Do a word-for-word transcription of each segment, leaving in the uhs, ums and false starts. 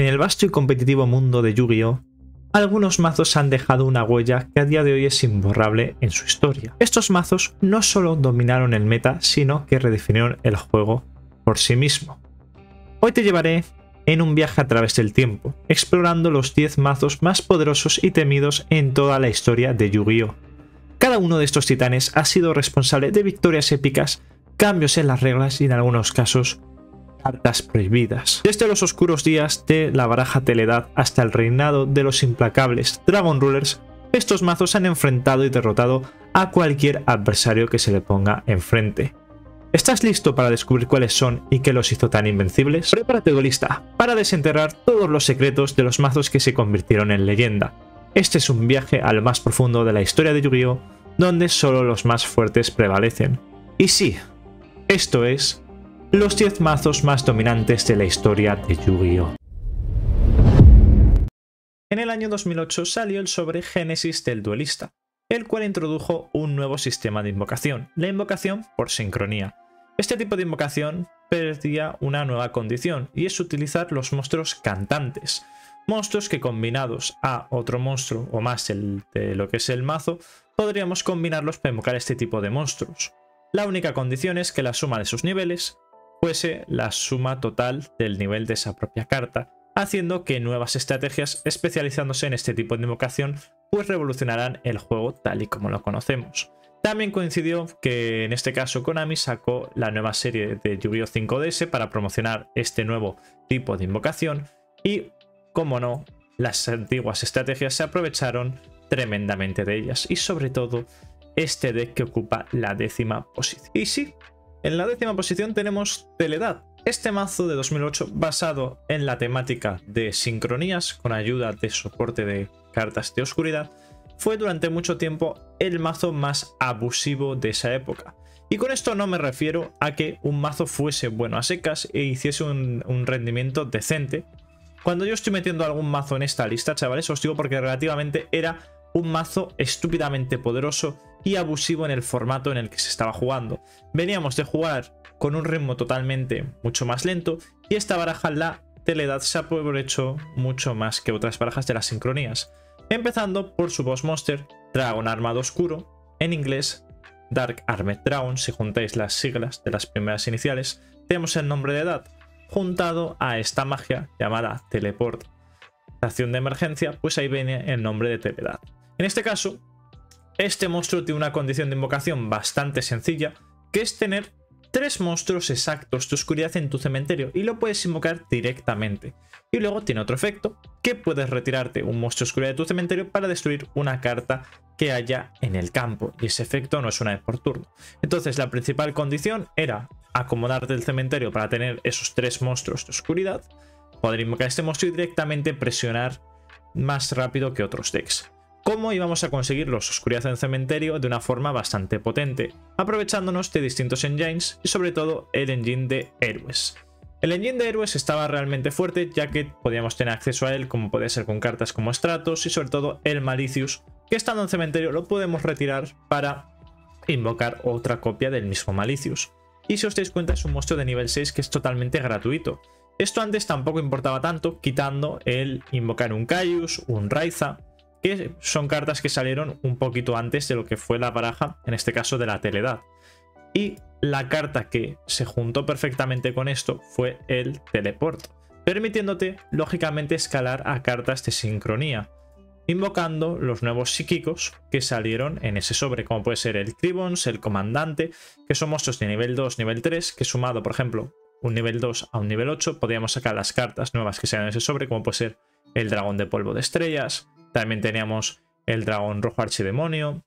el vasto y competitivo mundo de Yu-Gi-Oh!, algunos mazos han dejado una huella que a día de hoy es imborrable en su historia. Estos mazos no solo dominaron el meta, sino que redefinieron el juego por sí mismo. Hoy te llevaré en un viaje a través del tiempo, explorando los diez mazos más poderosos y temidos en toda la historia de Yu-Gi-Oh! Cada uno de estos titanes ha sido responsable de victorias épicas, cambios en las reglas y en algunos casos cartas prohibidas. Desde los oscuros días de la baraja Teledad hasta el reinado de los implacables Dragon Rulers, estos mazos han enfrentado y derrotado a cualquier adversario que se le ponga enfrente. ¿Estás listo para descubrir cuáles son y qué los hizo tan invencibles? Prepárate, duelista, para desenterrar todos los secretos de los mazos que se convirtieron en leyenda. Este es un viaje al más profundo de la historia de Yu-Gi-Oh!, donde solo los más fuertes prevalecen. Y sí, esto es los diez mazos más dominantes de la historia de Yu-Gi-Oh! En el año dos mil ocho salió el sobre Génesis del duelista, el cual introdujo un nuevo sistema de invocación, la invocación por sincronía. Este tipo de invocación perdía una nueva condición, y es utilizar los monstruos cantantes, monstruos que combinados a otro monstruo o más el, de lo que es el mazo, podríamos combinarlos para invocar este tipo de monstruos. La única condición es que la suma de sus niveles fuese la suma total del nivel de esa propia carta, haciendo que nuevas estrategias especializándose en este tipo de invocación pues revolucionarán el juego tal y como lo conocemos. También coincidió que en este caso Konami sacó la nueva serie de Yu-Gi-Oh! cinco D S para promocionar este nuevo tipo de invocación y, como no, las antiguas estrategias se aprovecharon tremendamente de ellas, y sobre todo este deck que ocupa la décima posición. Y sí, en la décima posición tenemos Teledad, este mazo de dos mil ocho basado en la temática de sincronías con ayuda de soporte de cartas de oscuridad. Fue durante mucho tiempo el mazo más abusivo de esa época. Y con esto no me refiero a que un mazo fuese bueno a secas e hiciese un, un rendimiento decente. Cuando yo estoy metiendo algún mazo en esta lista, chavales, os digo porque relativamente era un mazo estúpidamente poderoso y abusivo en el formato en el que se estaba jugando. Veníamos de jugar con un ritmo totalmente mucho más lento, y esta baraja, la Teledad, se aprovechó mucho más que otras barajas de las sincronías. Empezando por su boss monster, Dragón Armado Oscuro, en inglés Dark Armed Dragon. Si juntáis las siglas de las primeras iniciales, tenemos el nombre de edad, juntado a esta magia llamada Teleport, acción de emergencia, pues ahí viene el nombre de Teledad. En este caso, este monstruo tiene una condición de invocación bastante sencilla, que es tener tres monstruos exactos de oscuridad en tu cementerio, y lo puedes invocar directamente. Y luego tiene otro efecto, que puedes retirarte un monstruo de oscuridad de tu cementerio para destruir una carta que haya en el campo, y ese efecto no es una vez por turno. Entonces la principal condición era acomodarte el cementerio para tener esos tres monstruos de oscuridad, poder invocar este monstruo y directamente presionar más rápido que otros decks. ¿Cómo íbamos a conseguir los oscuridad en cementerio? De una forma bastante potente, aprovechándonos de distintos engines y sobre todo el engine de héroes. El engine de héroes estaba realmente fuerte, ya que podíamos tener acceso a él, como podía ser con cartas como Stratos y sobre todo el Malicious, que estando en cementerio lo podemos retirar para invocar otra copia del mismo Malicious. Y si os dais cuenta, es un monstruo de nivel seis que es totalmente gratuito. Esto antes tampoco importaba tanto, quitando el invocar un Caius, un Raiza, que son cartas que salieron un poquito antes de lo que fue la baraja, en este caso de la Teledad. Y la carta que se juntó perfectamente con esto fue el Teleport, permitiéndote lógicamente escalar a cartas de sincronía, invocando los nuevos psíquicos que salieron en ese sobre, como puede ser el Tribons, el Comandante, que son monstruos de nivel dos, nivel tres, que sumado, por ejemplo, un nivel dos a un nivel ocho, podríamos sacar las cartas nuevas que salen en ese sobre, como puede ser el Dragón de Polvo de Estrellas. También teníamos el Dragón Rojo Archidemonio,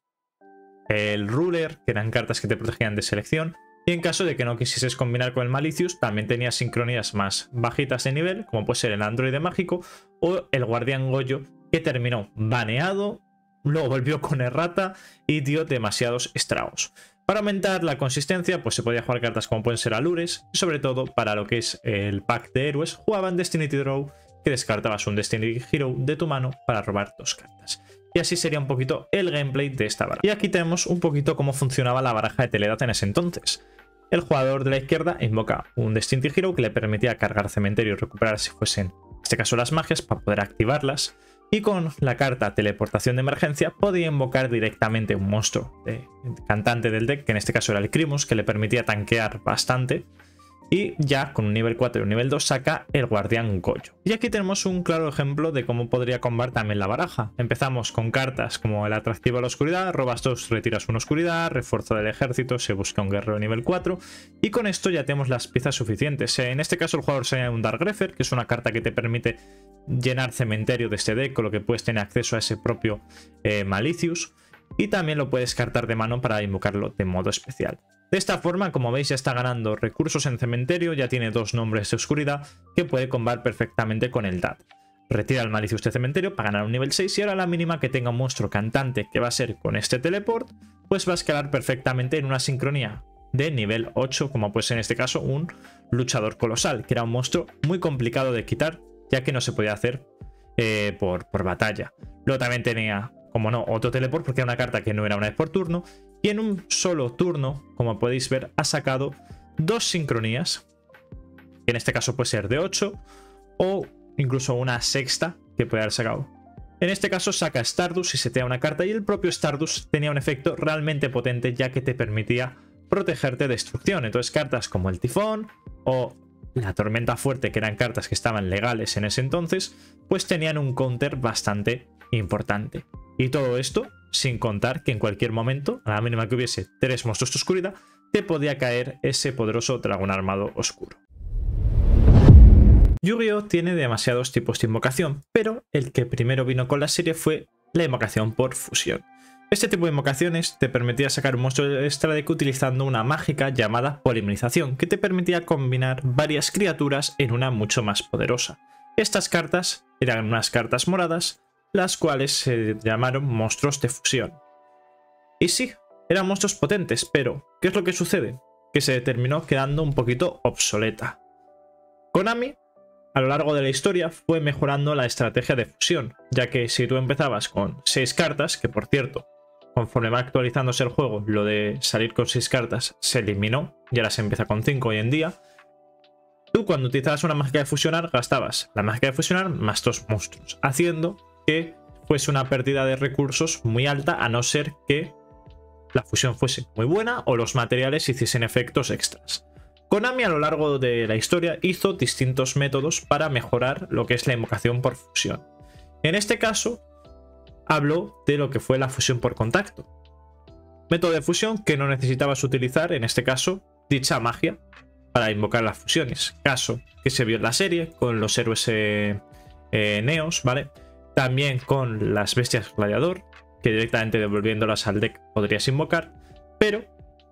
el Ruler, que eran cartas que te protegían de selección. Y en caso de que no quisieses combinar con el Malicious, también tenías sincronías más bajitas de nivel, como puede ser el Androide Mágico o el Guardián Goyo, que terminó baneado, luego volvió con errata y dio demasiados estragos. Para aumentar la consistencia, pues se podía jugar cartas como pueden ser Alures, y sobre todo para lo que es el pack de héroes, jugaban Destiny Draw, que descartabas un Destiny Hero de tu mano para robar dos cartas. Y así sería un poquito el gameplay de esta baraja. Y aquí tenemos un poquito cómo funcionaba la baraja de Teledad en ese entonces. El jugador de la izquierda invoca un Destiny Hero que le permitía cargar cementerio y recuperar si fuesen este caso las magias, para poder activarlas. Y con la carta teleportación de emergencia podía invocar directamente un monstruo de, cantante del deck, que en este caso era el Crimus, que le permitía tanquear bastante. Y ya con un nivel cuatro y un nivel dos saca el Guardián Goyo. Y aquí tenemos un claro ejemplo de cómo podría combar también la baraja. Empezamos con cartas como el atractivo a la oscuridad, robas dos, retiras una oscuridad, refuerzo del ejército, se busca un guerrero nivel cuatro. Y con esto ya tenemos las piezas suficientes. En este caso el jugador se añade un Dark Greffer, que es una carta que te permite llenar cementerio de este deck, con lo que puedes tener acceso a ese propio eh, Malicious. Y también lo puedes cartar de mano para invocarlo de modo especial. De esta forma, como veis, ya está ganando recursos en cementerio, ya tiene dos nombres de oscuridad que puede combar perfectamente con el D A D. Retira el Malicious de cementerio para ganar un nivel seis y ahora la mínima que tenga un monstruo cantante, que va a ser con este teleport, pues va a escalar perfectamente en una sincronía de nivel ocho, como puede ser en este caso un luchador colosal, que era un monstruo muy complicado de quitar, ya que no se podía hacer eh, por, por batalla. Luego también tenía, como no, otro teleport porque era una carta que no era una vez por turno. Y en un solo turno, como podéis ver, ha sacado dos sincronías. Que en este caso puede ser de ocho o incluso una sexta que puede haber sacado. En este caso saca Stardust y se te da una carta y el propio Stardust tenía un efecto realmente potente ya que te permitía protegerte de destrucción. Entonces cartas como el Tifón o la Tormenta Fuerte, que eran cartas que estaban legales en ese entonces, pues tenían un counter bastante importante. Y todo esto sin contar que en cualquier momento, a la mínima que hubiese tres monstruos de oscuridad, te podía caer ese poderoso dragón armado oscuro. Yu-Gi-Oh! Tiene demasiados tipos de invocación, pero el que primero vino con la serie fue la invocación por fusión. Este tipo de invocaciones te permitía sacar un monstruo de extra deck utilizando una mágica llamada polimerización, que te permitía combinar varias criaturas en una mucho más poderosa. Estas cartas eran unas cartas moradas, las cuales se llamaron monstruos de fusión. Y sí, eran monstruos potentes, pero ¿qué es lo que sucede? Que se terminó quedando un poquito obsoleta. Konami, a lo largo de la historia, fue mejorando la estrategia de fusión, ya que si tú empezabas con seis cartas, que por cierto, conforme va actualizándose el juego, lo de salir con seis cartas se eliminó, y ahora se empieza con cinco hoy en día, tú cuando utilizabas una mágica de fusionar, gastabas la mágica de fusionar más dos monstruos, haciendo que fuese una pérdida de recursos muy alta, a no ser que la fusión fuese muy buena o los materiales hiciesen efectos extras. Konami a lo largo de la historia hizo distintos métodos para mejorar lo que es la invocación por fusión. En este caso, hablo de lo que fue la fusión por contacto. Método de fusión que no necesitabas utilizar, en este caso, dicha magia para invocar las fusiones. Caso que se vio en la serie con los héroes eh, eh, neos, ¿vale? También con las bestias gladiador, que directamente devolviéndolas al deck podrías invocar, pero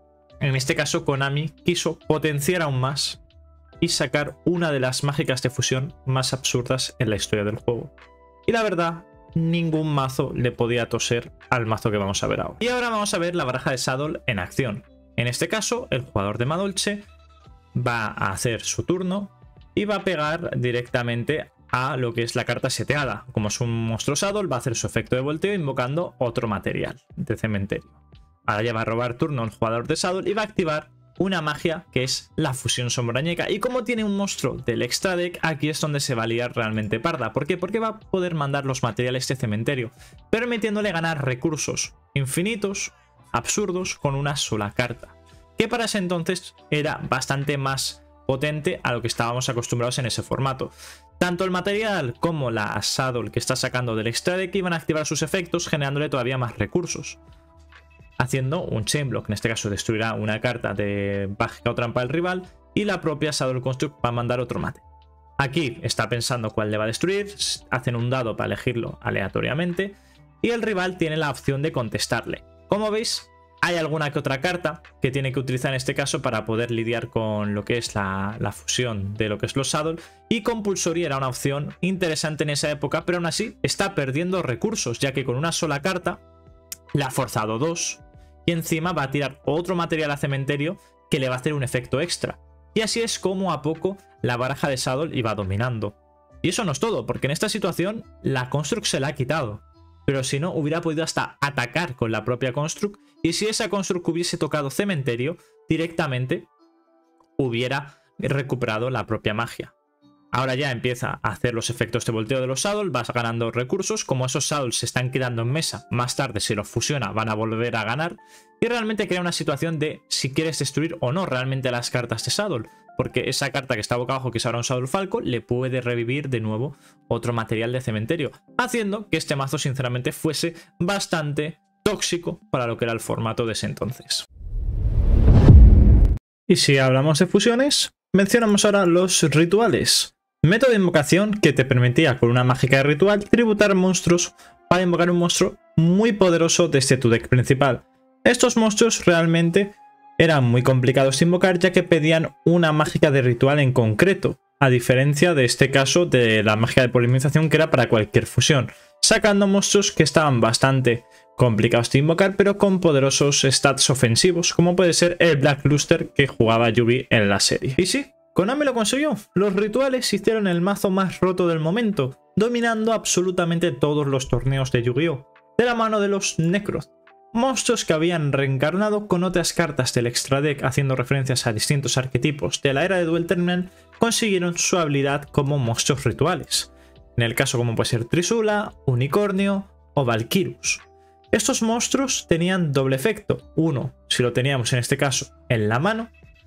en este caso Konami quiso potenciar aún más y sacar una de las mágicas de fusión más absurdas en la historia del juego. Y la verdad, ningún mazo le podía toser al mazo que vamos a ver ahora. Y ahora vamos a ver la baraja de Saddle en acción. En este caso, el jugador de Madolche va a hacer su turno y va a pegar directamente a lo que es la carta seteada. Como es un monstruo Saddle, va a hacer su efecto de volteo invocando otro material de cementerio. Ahora ya va a robar turno el jugador de Saddle y va a activar una magia que es la fusión sombrañeca. Y como tiene un monstruo del extra deck, aquí es donde se va a liar realmente parda. ¿Por qué? Porque va a poder mandar los materiales de cementerio, permitiéndole ganar recursos infinitos, absurdos, con una sola carta, que para ese entonces era bastante más potente a lo que estábamos acostumbrados en ese formato. Tanto el material como la Saddle que está sacando del extra deck iban a activar sus efectos, generándole todavía más recursos, haciendo un Chain Block. En este caso destruirá una carta de mágica o trampa del rival y la propia Saddle Construct va a mandar otro mate. Aquí está pensando cuál le va a destruir, hacen un dado para elegirlo aleatoriamente y el rival tiene la opción de contestarle. Como veis, hay alguna que otra carta que tiene que utilizar en este caso para poder lidiar con lo que es la, la fusión de lo que es los Saddle, y Compulsory era una opción interesante en esa época, pero aún así está perdiendo recursos, ya que con una sola carta le ha forzado dos y encima va a tirar otro material a cementerio que le va a hacer un efecto extra. Y así es como a poco la baraja de Saddle iba dominando. Y eso no es todo, porque en esta situación la Construct se la ha quitado. Pero si no, hubiera podido hasta atacar con la propia Construct, y si esa Construct hubiese tocado cementerio, directamente hubiera recuperado la propia magia. Ahora ya empieza a hacer los efectos de volteo de los saddle, vas ganando recursos, como esos saddles se están quedando en mesa, más tarde si los fusiona van a volver a ganar, y realmente crea una situación de si quieres destruir o no realmente las cartas de saddle, porque esa carta que está boca abajo, que es ahora un Saddle Falco, le puede revivir de nuevo otro material de cementerio, haciendo que este mazo sinceramente fuese bastante tóxico para lo que era el formato de ese entonces. Y si hablamos de fusiones, mencionamos ahora los rituales. Método de invocación que te permitía con una mágica de ritual tributar monstruos para invocar un monstruo muy poderoso desde tu deck principal. Estos monstruos realmente eran muy complicados de invocar ya que pedían una mágica de ritual en concreto, a diferencia de este caso de la mágica de polinización que era para cualquier fusión, sacando monstruos que estaban bastante complicados de invocar pero con poderosos stats ofensivos, como puede ser el Black Luster que jugaba Yugi en la serie. Y sí, Konami lo consiguió. Los rituales hicieron el mazo más roto del momento, dominando absolutamente todos los torneos de Yu-Gi-Oh! De la mano de los Necroth, monstruos que habían reencarnado con otras cartas del extra deck haciendo referencias a distintos arquetipos de la era de Duel Terminal, consiguieron su habilidad como monstruos rituales. En el caso como puede ser Trisula, Unicornio o Valkyrus. Estos monstruos tenían doble efecto, uno si lo teníamos en este caso en la mano,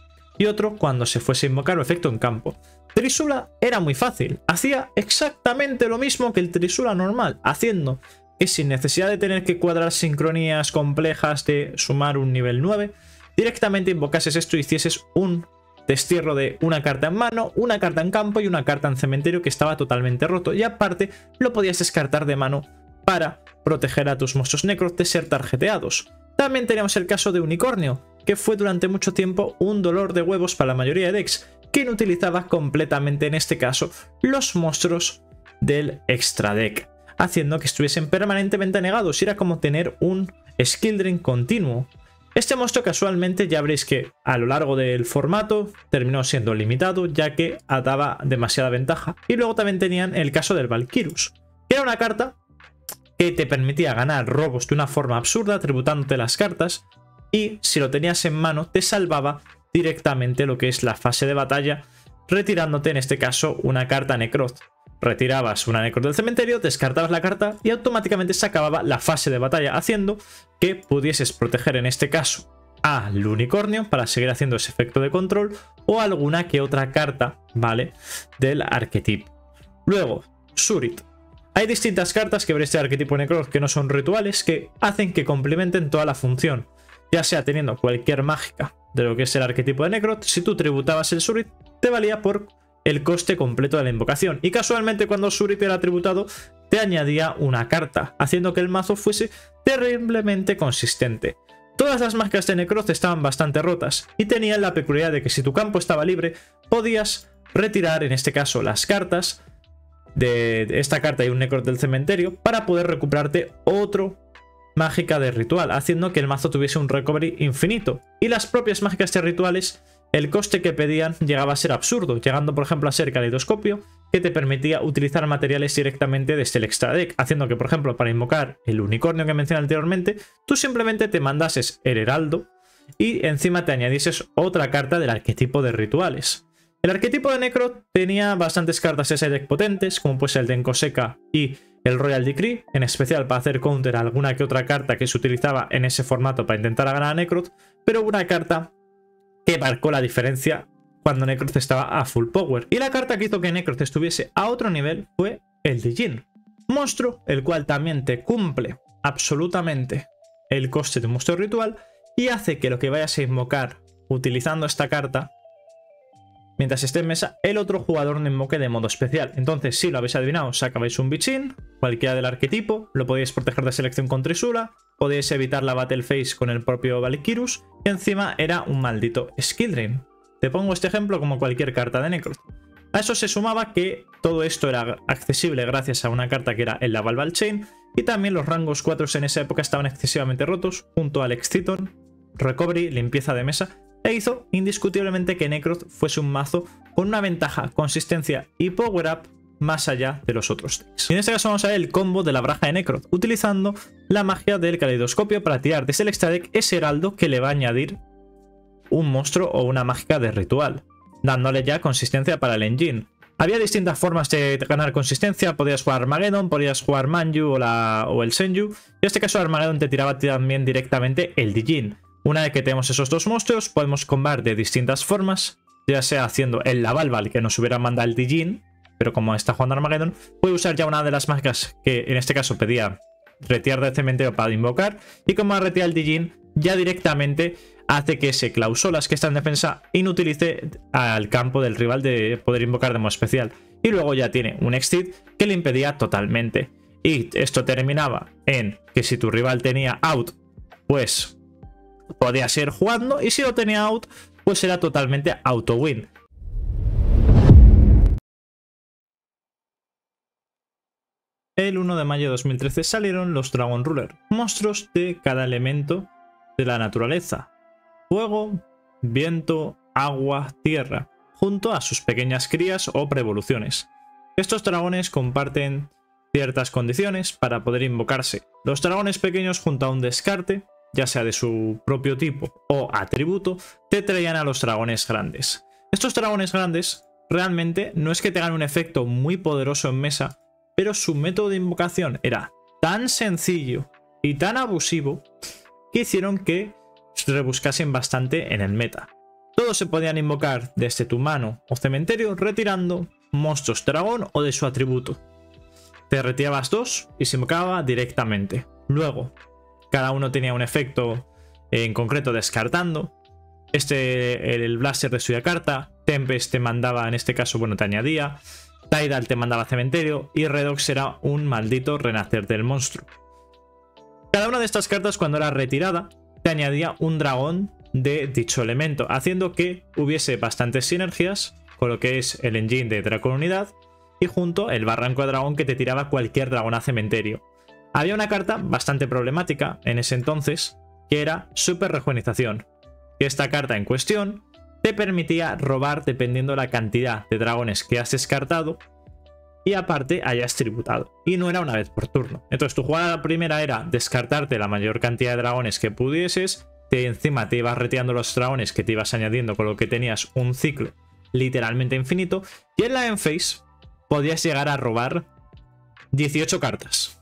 y otro cuando se fuese a invocar o efecto en campo. Trisula era muy fácil, hacía exactamente lo mismo que el Trisula normal, haciendo que sin necesidad de tener que cuadrar sincronías complejas de sumar un nivel nueve, directamente invocases esto y hicieses un destierro de una carta en mano, una carta en campo y una carta en cementerio que estaba totalmente roto, y aparte lo podías descartar de mano para proteger a tus monstruos Necroth de ser tarjeteados. También teníamos el caso de Unicornio, que fue durante mucho tiempo un dolor de huevos para la mayoría de decks, que inutilizaba completamente en este caso los monstruos del extra deck, haciendo que estuviesen permanentemente negados, y era como tener un skill drain continuo. Este monstruo casualmente ya veréis que a lo largo del formato terminó siendo limitado ya que daba demasiada ventaja, y luego también tenían el caso del Valkyrus, que era una carta que te permitía ganar robos de una forma absurda tributándote las cartas, y si lo tenías en mano te salvaba directamente lo que es la fase de batalla, retirándote en este caso una carta Necroth. Retirabas una Necroth del cementerio, descartabas la carta y automáticamente se acababa la fase de batalla, haciendo que pudieses proteger en este caso al Unicornio para seguir haciendo ese efecto de control o alguna que otra carta, ¿vale?, del arquetipo. Luego, Surit. Hay distintas cartas que veréis de arquetipo Necroth que no son rituales, que hacen que complementen toda la función, ya sea teniendo cualquier mágica de lo que es el arquetipo de Necroth. Si tú tributabas el Surit, te valía por el coste completo de la invocación, y casualmente cuando Surit era tributado te añadía una carta, haciendo que el mazo fuese terriblemente consistente. Todas las mágicas de Necroth estaban bastante rotas y tenían la peculiaridad de que si tu campo estaba libre podías retirar en este caso las cartas de esta carta y un Necroth del cementerio para poder recuperarte otro mágica de ritual, haciendo que el mazo tuviese un recovery infinito. Y las propias mágicas de rituales, el coste que pedían llegaba a ser absurdo, llegando por ejemplo a ser Caleidoscopio, que te permitía utilizar materiales directamente desde el extra deck, haciendo que por ejemplo para invocar el Unicornio que mencioné anteriormente, tú simplemente te mandases el Heraldo y encima te añadieses otra carta del arquetipo de rituales. El arquetipo de Necroth tenía bastantes cartas ese deck potentes, como pues el de Enkoseka y el Royal Decree, en especial para hacer counter a alguna que otra carta que se utilizaba en ese formato para intentar ganar a Necroth, pero una carta que marcó la diferencia cuando Necroth estaba a full power. Y la carta que hizo que Necroth estuviese a otro nivel fue el Dijin, monstruo el cual también te cumple absolutamente el coste de un monstruo ritual y hace que lo que vayas a invocar utilizando esta carta, mientras esté en mesa, el otro jugador no invoque de modo especial. Entonces, si lo habéis adivinado, sacabais un Bijin, cualquiera del arquetipo, lo podéis proteger de selección con Trisula, podéis evitar la Battle Phase con el propio Valkyrus, y encima era un maldito Skill Drain. Te pongo este ejemplo como cualquier carta de Necroth. A eso se sumaba que todo esto era accesible gracias a una carta que era el Laval Chain, y también los rangos cuatro en esa época estaban excesivamente rotos, junto al Exciton, Recovery, limpieza de mesa, e hizo indiscutiblemente que Necroth fuese un mazo con una ventaja, consistencia y power up más allá de los otros decks. Y en este caso vamos a ver el combo de la baraja de Necroth, utilizando la magia del Caleidoscopio para tirar desde el extra deck ese heraldo que le va a añadir un monstruo o una mágica de ritual, dándole ya consistencia para el engine. Había distintas formas de ganar consistencia. Podías jugar Armageddon, podías jugar Manju o, la, o el Senju. En este caso Armageddon te tiraba también directamente el Dijin. Una vez que tenemos esos dos monstruos, podemos combar de distintas formas, ya sea haciendo el Lavalval, que nos hubiera mandado el Dijin, pero como está jugando Armageddon, puede usar ya una de las mágicas que en este caso pedía retirar del cementerio para invocar, y como ha retirado el Dijin, ya directamente hace que ese Clausolas que está en defensa inutilice al campo del rival de poder invocar de modo especial. Y luego ya tiene un Exceed que le impedía totalmente. Y esto terminaba en que si tu rival tenía out, pues podías ir jugando, y si lo tenía out, pues era totalmente auto-win. El uno de mayo de dos mil trece salieron los Dragon Ruler, monstruos de cada elemento de la naturaleza: fuego, viento, agua, tierra, junto a sus pequeñas crías o preevoluciones. Estos dragones comparten ciertas condiciones para poder invocarse. Los dragones pequeños, junto a un descarte, ya sea de su propio tipo o atributo, te traían a los dragones grandes. Estos dragones grandes realmente no es que tengan un efecto muy poderoso en mesa, pero su método de invocación era tan sencillo y tan abusivo que hicieron que se rebuscasen bastante en el meta. Todos se podían invocar desde tu mano o cementerio retirando monstruos dragón o de su atributo. Te retirabas dos y se invocaba directamente. Luego, cada uno tenía un efecto en concreto descartando. Este, el Blaster de suya carta, Tempest te mandaba, en este caso, bueno, te añadía, Tidal te mandaba cementerio y Redox era un maldito renacer del monstruo. Cada una de estas cartas, cuando era retirada, te añadía un dragón de dicho elemento, haciendo que hubiese bastantes sinergias con lo que es el engine de Dracon Unidad y junto el barranco de dragón que te tiraba cualquier dragón a cementerio. Había una carta bastante problemática en ese entonces, que era Super Rejuvenicización. Esta carta en cuestión te permitía robar dependiendo la cantidad de dragones que has descartado y aparte hayas tributado. Y no era una vez por turno. Entonces tu jugada primera era descartarte la mayor cantidad de dragones que pudieses, te, encima te ibas retirando los dragones que te ibas añadiendo, con lo que tenías un ciclo literalmente infinito, y en la endphase podías llegar a robar dieciocho cartas.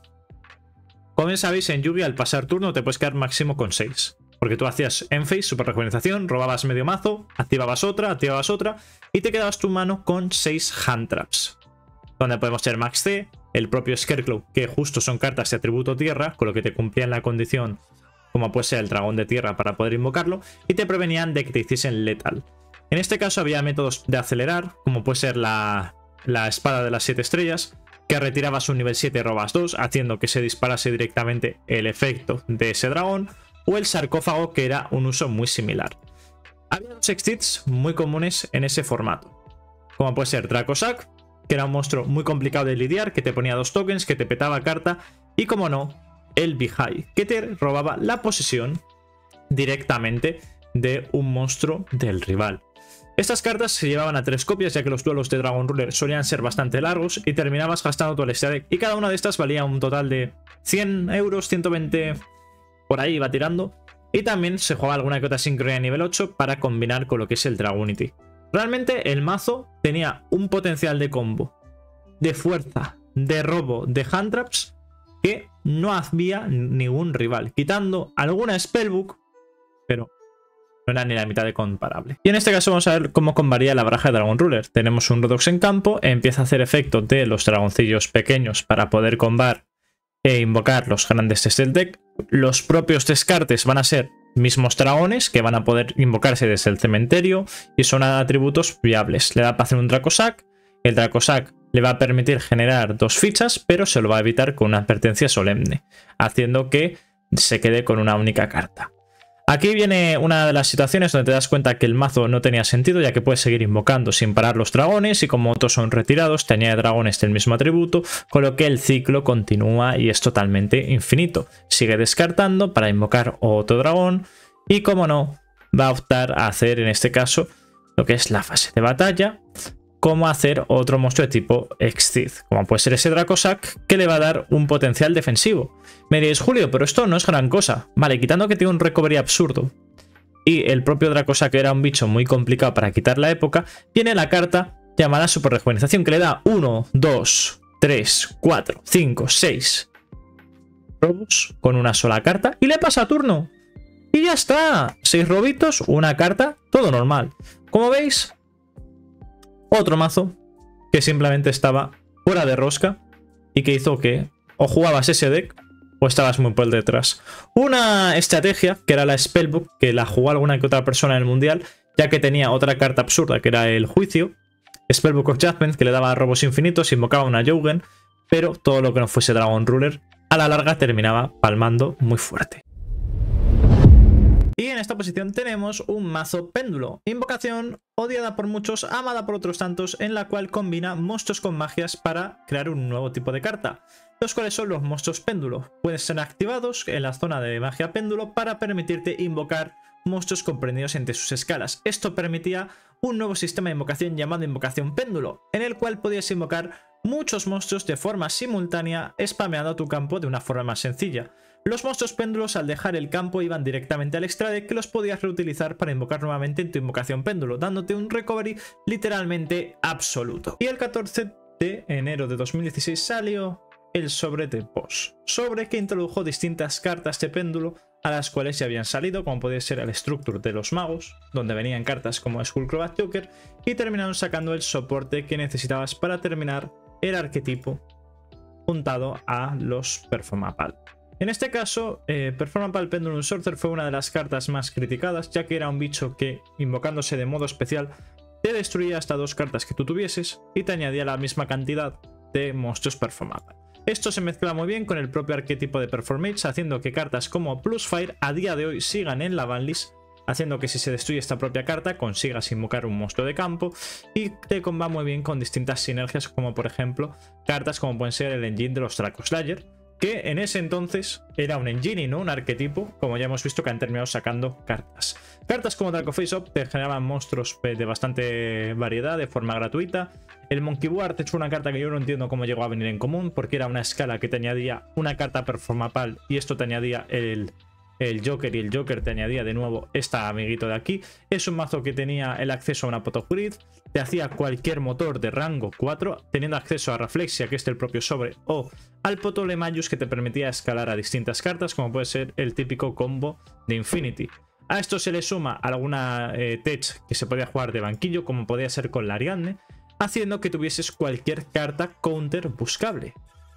Como bien sabéis, en Yu-Gi al pasar turno te puedes quedar máximo con seis. Porque tú hacías endphase, super rejuvenicización, robabas medio mazo, activabas otra, activabas otra, y te quedabas tu mano con seis hand traps. Donde podemos ser Max C, el propio Scarecrow, que justo son cartas de atributo tierra, con lo que te cumplían la condición, como puede ser el dragón de tierra para poder invocarlo, y te prevenían de que te hiciesen letal. En este caso había métodos de acelerar, como puede ser la, la espada de las siete estrellas, que retirabas un nivel siete y robas dos, haciendo que se disparase directamente el efecto de ese dragón, o el sarcófago, que era un uso muy similar. Había dos exits muy comunes en ese formato, como puede ser Dracosac, que era un monstruo muy complicado de lidiar, que te ponía dos tokens, que te petaba carta, y como no, el Bihai, que te robaba la posesión directamente de un monstruo del rival. Estas cartas se llevaban a tres copias, ya que los duelos de Dragon Ruler solían ser bastante largos y terminabas gastando todo el extra deck, y cada una de estas valía un total de cien euros, ciento veinte, por ahí iba tirando, y también se jugaba alguna que otra sincronía a nivel ocho para combinar con lo que es el Dragunity. Realmente el mazo tenía un potencial de combo, de fuerza, de robo, de hand traps, que no había ningún rival, quitando alguna Spellbook, pero no era ni la mitad de comparable. Y en este caso vamos a ver cómo combaría la baraja de Dragon Ruler. Tenemos un Redox en campo, empieza a hacer efecto de los dragoncillos pequeños para poder combar e invocar los grandes desde el deck. Los propios descartes van a ser mismos dragones que van a poder invocarse desde el cementerio y son atributos viables. Le da para hacer un Dracosac. El Dracosac le va a permitir generar dos fichas, pero se lo va a evitar con una advertencia solemne, haciendo que se quede con una única carta. Aquí viene una de las situaciones donde te das cuenta que el mazo no tenía sentido, ya que puedes seguir invocando sin parar los dragones y como otros son retirados te añade dragones del mismo atributo, con lo que el ciclo continúa y es totalmente infinito. Sigue descartando para invocar otro dragón y como no, va a optar a hacer en este caso lo que es la fase de batalla, como hacer otro monstruo de tipo Exceed, como puede ser ese Dracosac, que le va a dar un potencial defensivo. Me diréis, Julio, pero esto no es gran cosa. Vale, quitando que tiene un recovery absurdo y el propio Dracosac era un bicho muy complicado para quitar la época, viene la carta llamada Super Rejuvenecización, que le da uno, dos, tres, cuatro, cinco, seis robos con una sola carta y le pasa turno. Y ya está. seis robitos, una carta, todo normal. Como veis, otro mazo que simplemente estaba fuera de rosca y que hizo que o jugabas ese deck o estabas muy por detrás. Una estrategia que era la Spellbook, que la jugó alguna que otra persona en el mundial, ya que tenía otra carta absurda que era el Juicio. Spellbook of Judgment, que le daba robos infinitos, invocaba una Jugend, pero todo lo que no fuese Dragon Ruler a la larga terminaba palmando muy fuerte. Y en esta posición tenemos un mazo péndulo, invocación odiada por muchos, amada por otros tantos, en la cual combina monstruos con magias para crear un nuevo tipo de carta, los cuales son los monstruos péndulo. Pueden ser activados en la zona de magia péndulo para permitirte invocar monstruos comprendidos entre sus escalas. Esto permitía un nuevo sistema de invocación llamado invocación péndulo, en el cual podías invocar muchos monstruos de forma simultánea, spameando tu campo de una forma más sencilla. Los monstruos péndulos al dejar el campo iban directamente al extra deck, que los podías reutilizar para invocar nuevamente en tu invocación péndulo, dándote un recovery literalmente absoluto. Y el catorce de enero de dos mil dieciséis salió el sobre de Boss, sobre que introdujo distintas cartas de péndulo a las cuales ya habían salido, como podía ser el Structure de los magos, donde venían cartas como Skullcrobat Joker, y terminaron sacando el soporte que necesitabas para terminar el arquetipo juntado a los Performapal. En este caso, eh, Performapal Pendulum Sorcerer fue una de las cartas más criticadas, ya que era un bicho que, invocándose de modo especial, te destruía hasta dos cartas que tú tuvieses y te añadía la misma cantidad de monstruos Performapal. Esto se mezcla muy bien con el propio arquetipo de Performage, haciendo que cartas como Plusfire a día de hoy sigan en la banlist, haciendo que si se destruye esta propia carta consigas invocar un monstruo de campo, y te comba muy bien con distintas sinergias, como por ejemplo cartas como pueden ser el engine de los Dracoslayer, que en ese entonces era un engine y no un arquetipo, como ya hemos visto que han terminado sacando cartas. Cartas como Draco Face Up te generaban monstruos de bastante variedad de forma gratuita. El Monkey Ward es una carta que yo no entiendo cómo llegó a venir en común, porque era una escala que te añadía una carta Performapal y esto te añadía el, el Joker, y el Joker te añadía de nuevo esta amiguito de aquí. Es un mazo que tenía el acceso a una Potogrid, te hacía cualquier motor de rango cuatro, teniendo acceso a Reflexia, que es el propio sobre, o al Ptolemaios, que te permitía escalar a distintas cartas, como puede ser el típico combo de Infinity. A esto se le suma alguna eh, tech que se podía jugar de banquillo, como podía ser con la Ariadne, haciendo que tuvieses cualquier carta counter buscable.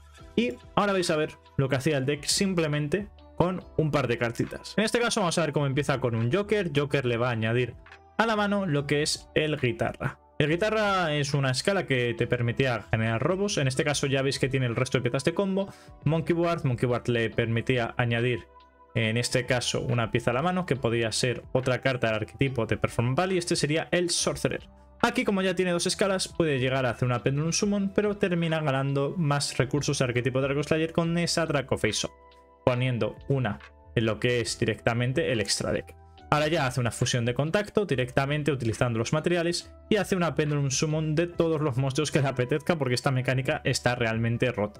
Y ahora vais a ver lo que hacía el deck simplemente con un par de cartitas. En este caso vamos a ver cómo empieza con un Joker. Joker le va a añadir a la mano lo que es el Guitarra. El Guitarra es una escala que te permitía generar robos. En este caso ya veis que tiene el resto de piezas de combo. Monkey Ward, Monkey Ward le permitía añadir, en este caso, una pieza a la mano, que podía ser otra carta del arquetipo de Performapal, y este sería el Sorcerer. Aquí, como ya tiene dos escalas, puede llegar a hacer una Pendulum Summon, pero termina ganando más recursos de arquetipo de Dracoslayer con esa Draco Face Up, poniendo una en lo que es directamente el extra deck. Ahora ya hace una fusión de contacto directamente utilizando los materiales y hace una Pendulum Summon de todos los monstruos que le apetezca, porque esta mecánica está realmente rota.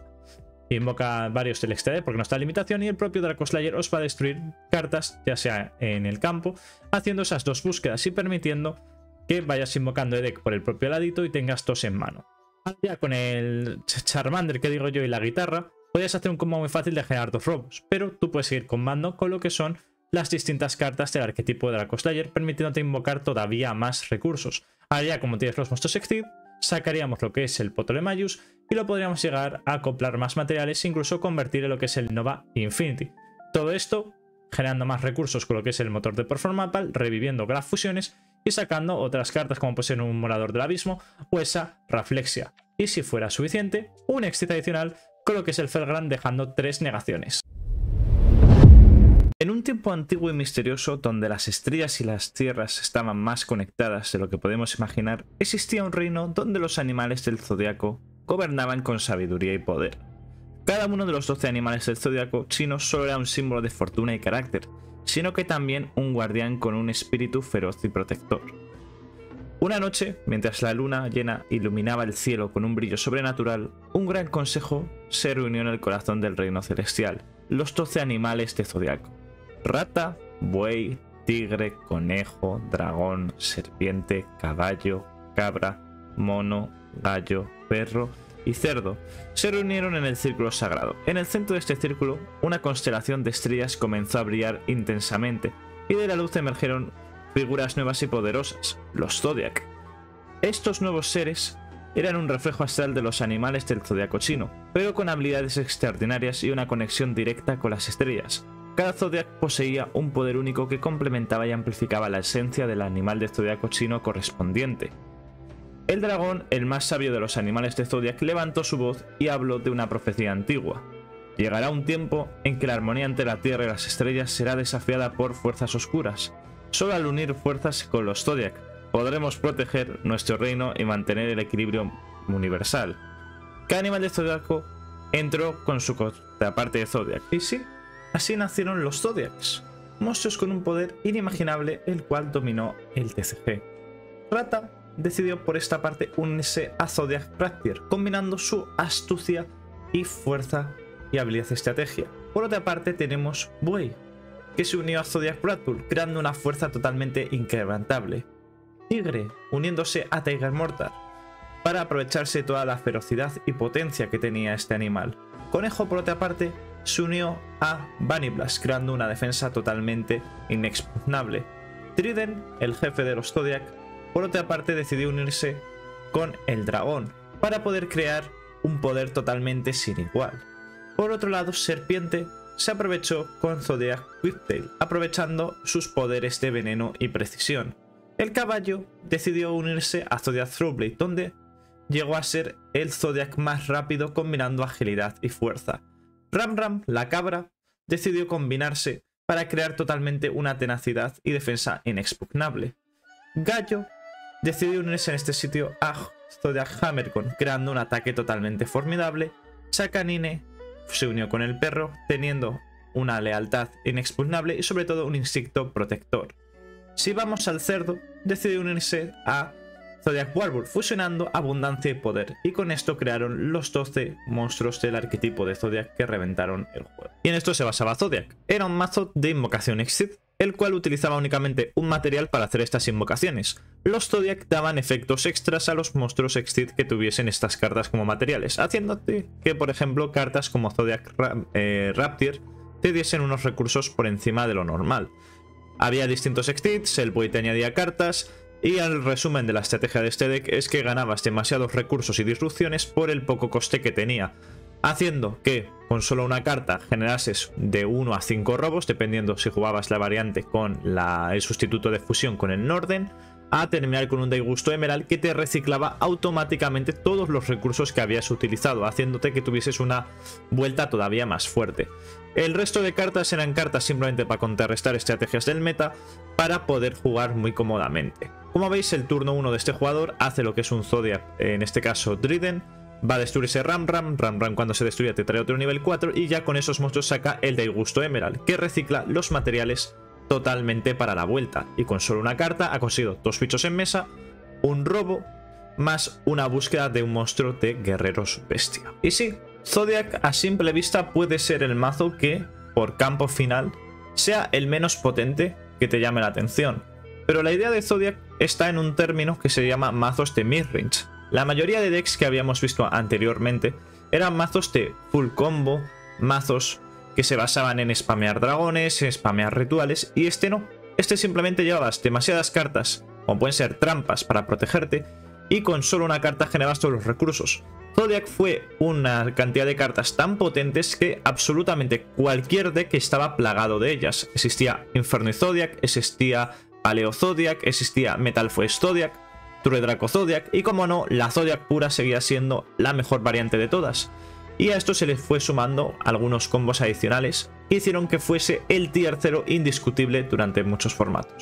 Invoca varios del extra deck porque no está en limitación, y el propio Dracoslayer os va a destruir cartas, ya sea en el campo, haciendo esas dos búsquedas y permitiendo que vayas invocando el deck por el propio ladito y tengas dos en mano. Ya con el Charmander, que digo yo, y la Guitarra, podías hacer un combo muy fácil de generar dos robos, pero tú puedes seguir combando con lo que son las distintas cartas del arquetipo de Dracoslayer, permitiéndote invocar todavía más recursos. Ahora ya, como tienes los monstruos Exceed, sacaríamos lo que es el Ptolemaios y lo podríamos llegar a acoplar más materiales e incluso convertir en lo que es el Nova Infinity. Todo esto generando más recursos con lo que es el motor de Performapal, reviviendo Graph Fusiones y sacando otras cartas como puede ser un Morador del Abismo o esa Reflexia. Y si fuera suficiente, un Exit adicional con lo que es el Felgrand, dejando tres negaciones. En un tiempo antiguo y misterioso, donde las estrellas y las tierras estaban más conectadas de lo que podemos imaginar, existía un reino donde los animales del zodiaco gobernaban con sabiduría y poder. Cada uno de los doce animales del zodiaco no solo era un símbolo de fortuna y carácter, sino que también un guardián con un espíritu feroz y protector. Una noche, mientras la luna llena iluminaba el cielo con un brillo sobrenatural, un gran consejo se reunió en el corazón del reino celestial, los doce animales de zodiaco. Rata, buey, tigre, conejo, dragón, serpiente, caballo, cabra, mono, gallo, perro y cerdo se reunieron en el círculo sagrado. En el centro de este círculo, una constelación de estrellas comenzó a brillar intensamente y de la luz emergieron figuras nuevas y poderosas, los Zodiac. Estos nuevos seres eran un reflejo astral de los animales del zodiaco chino, pero con habilidades extraordinarias y una conexión directa con las estrellas. Cada Zodiac poseía un poder único que complementaba y amplificaba la esencia del animal del zodiaco chino correspondiente. El dragón, el más sabio de los animales de Zodiac, levantó su voz y habló de una profecía antigua. Llegará un tiempo en que la armonía entre la Tierra y las estrellas será desafiada por fuerzas oscuras. Solo al unir fuerzas con los Zodiac podremos proteger nuestro reino y mantener el equilibrio universal. Cada animal de Zodiaco entró con su contraparte de Zodiac. Y sí, así nacieron los Zodiacs, monstruos con un poder inimaginable el cual dominó el T C G. Rata decidió por esta parte unirse a Zodiac Raptor, combinando su astucia y fuerza y habilidad de estrategia. Por otra parte tenemos Buey, que se unió a Zodiac Bradbull, creando una fuerza totalmente inquebrantable. Tigre, uniéndose a Tiger Mortar, para aprovecharse de toda la ferocidad y potencia que tenía este animal. Conejo, por otra parte, se unió a Bunny Blast, creando una defensa totalmente inexpugnable. Trident, el jefe de los Zodiac, por otra parte decidió unirse con el dragón, para poder crear un poder totalmente sin igual. Por otro lado, Serpiente se aprovechó con Zodiac Whiptail, aprovechando sus poderes de veneno y precisión. El caballo decidió unirse a Zodiac Throwblade, donde llegó a ser el Zodiac más rápido combinando agilidad y fuerza. Ram Ram, la cabra, decidió combinarse para crear totalmente una tenacidad y defensa inexpugnable. Gallo decidió unirse en este sitio a Zodiac Hammergon, creando un ataque totalmente formidable. Chakanine se unió con el perro, teniendo una lealtad inexpugnable y sobre todo un instinto protector. Si vamos al cerdo, decidió unirse a Zodiac Warburg, fusionando abundancia y poder, y con esto crearon los doce monstruos del arquetipo de Zodiac que reventaron el juego. Y en esto se basaba Zodiac. Era un mazo de invocación Exceed, el cual utilizaba únicamente un material para hacer estas invocaciones. Los Zodiac daban efectos extras a los monstruos Exceed que tuviesen estas cartas como materiales, haciéndote que, por ejemplo, cartas como Zodiac Ra eh, Raptor te diesen unos recursos por encima de lo normal. Había distintos Exceeds, el Buey te añadía cartas, y el resumen de la estrategia de este deck es que ganabas demasiados recursos y disrupciones por el poco coste que tenía, haciendo que con solo una carta generases de uno a cinco robos, dependiendo si jugabas la variante con la, el sustituto de fusión con el Norden, a terminar con un Daigusto Emerald que te reciclaba automáticamente todos los recursos que habías utilizado, haciéndote que tuvieses una vuelta todavía más fuerte. El resto de cartas eran cartas simplemente para contrarrestar estrategias del meta, para poder jugar muy cómodamente. Como veis, el turno uno de este jugador hace lo que es un Zodiac, en este caso Trident, va a destruirse Ram Ram, Ram Ram cuando se destruye te trae otro nivel cuatro y ya con esos monstruos saca el Daigusto Emerald, que recicla los materiales totalmente para la vuelta, y con solo una carta ha conseguido dos bichos en mesa, un robo, más una búsqueda de un monstruo de guerreros bestia. Y sí, Zodiac a simple vista puede ser el mazo que, por campo final, sea el menos potente que te llame la atención, pero la idea de Zodiac está en un término que se llama mazos de midrange. La mayoría de decks que habíamos visto anteriormente eran mazos de full combo, mazos que se basaban en spamear dragones, en spamear rituales, y este no. Este simplemente llevabas demasiadas cartas, como pueden ser trampas para protegerte, y con solo una carta generabas todos los recursos. Zodiac fue una cantidad de cartas tan potentes que absolutamente cualquier deck estaba plagado de ellas. Existía Inferno y Zodiac, existía Paleo Zodiac, existía Metal Force Zodiac, True Draco Zodiac, y como no, la Zodiac pura seguía siendo la mejor variante de todas. Y a esto se le fue sumando algunos combos adicionales que hicieron que fuese el tier cero indiscutible durante muchos formatos.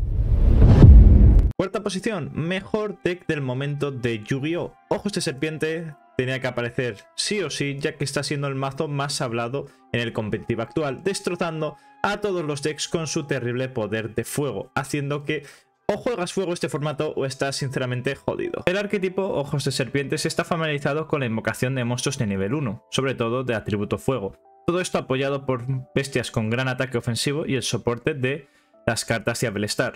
Cuarta posición, mejor deck del momento de Yu-Gi-Oh! Ojos de Serpiente tenía que aparecer sí o sí, ya que está siendo el mazo más hablado en el competitivo actual, destrozando a todos los decks con su terrible poder de fuego, haciendo que o juegas fuego este formato o estás sinceramente jodido. El arquetipo Ojos de Serpientes está familiarizado con la invocación de monstruos de nivel uno, sobre todo de atributo fuego. Todo esto apoyado por bestias con gran ataque ofensivo y el soporte de las cartas Diablo Star.